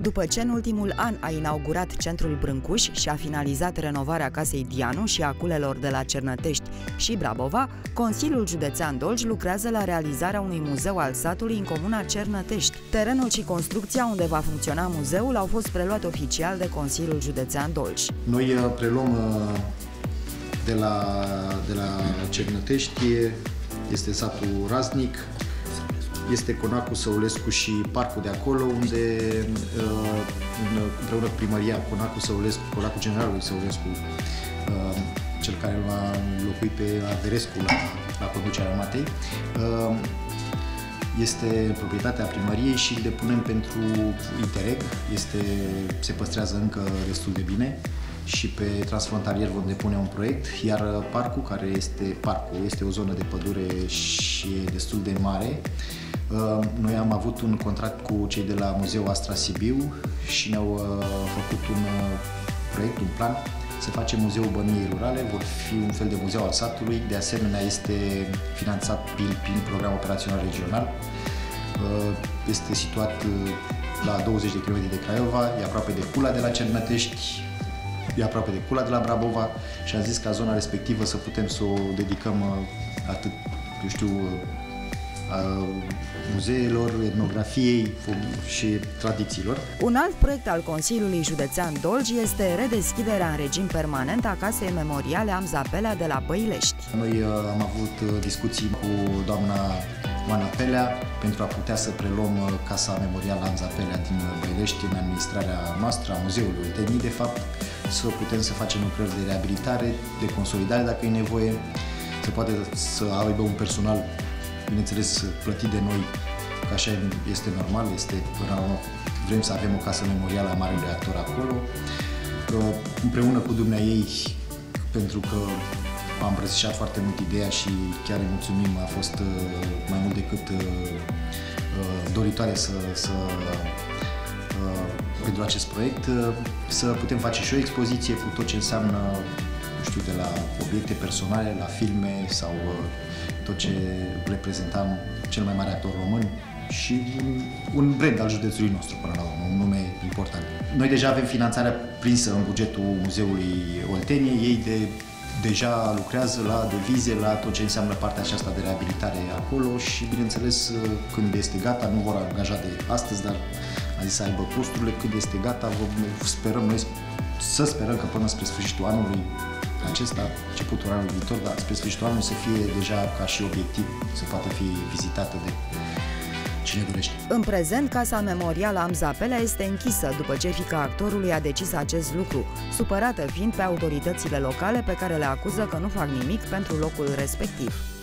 După ce în ultimul an a inaugurat centrul Brâncuș și a finalizat renovarea casei Dianu și a culelor de la Cernătești și Brabova, Consiliul Județean Dolj lucrează la realizarea unui muzeu al satului în comuna Cernătești. Terenul și construcția unde va funcționa muzeul au fost preluate oficial de Consiliul Județean Dolj. Noi preluăm de la Cernătești, este satul Raznic, este Conacul Săulescu și parcul de acolo, unde împreună cu primăria Conacul Generalului Săulescu, cel care l-a înlocuit pe Averescu la conducerea armatei, este proprietatea primăriei și îl depunem pentru Interreg. Se păstrează încă destul de bine și pe transfrontalier vom depune un proiect, iar parcul este o zonă de pădure și e destul de mare. Noi am avut un contract cu cei de la Muzeul Astra Sibiu și ne-au făcut un proiect, un plan, să facem Muzeul Bănuiei Rurale, vor fi un fel de muzeu al satului, de asemenea este finanțat prin program operațional regional, este situat la 20 de km de Craiova, e aproape de Cula de la Cernătești, e aproape de Cula de la Brabova și am zis ca zona respectivă să putem să o dedicăm atât, muzeelor, etnografiei și tradițiilor. Un alt proiect al Consiliului Județean Dolj este redeschiderea în regim permanent a Casei Memoriale Amza Pelea de la Băilești. Noi am avut discuții cu doamna Oana Pelea pentru a putea să preluăm Casa Memorială Amza Pelea din Băilești în administrarea noastră, a Muzeului Olteniei, de fapt, să putem să facem lucrări de reabilitare, de consolidare dacă e nevoie, să poate să aibă un personal, bineînțeles, plătit de noi, că așa este normal, vrem să avem o casă memorială a marelui actor acolo, împreună cu dumneaei, pentru că am îmbrățișat foarte mult ideea și chiar îi mulțumim, a fost mai mult decât doritoare pentru acest proiect, să putem face și o expoziție cu tot ce înseamnă, de la obiecte personale, la filme sau tot ce reprezentam cel mai mare actor român și un brand al județului nostru, până la urmă, un nume important. Noi deja avem finanțarea prinsă în bugetul Muzeului Olteniei, ei deja lucrează la devize, la tot ce înseamnă partea aceasta de reabilitare acolo și, bineînțeles, când este gata, nu vor angaja de astăzi, dar a zis să aibă posturile, când este gata, sperăm că până spre sfârșitul anului acesta, începutul anului viitor, dar spre sfârșitul anului să fie deja ca și obiectiv, să poată fi vizitată de cine dorește. În prezent, Casa Memorială Amza Pelea este închisă după ce fiica actorului a decis acest lucru, supărată fiind pe autoritățile locale pe care le acuză că nu fac nimic pentru locul respectiv.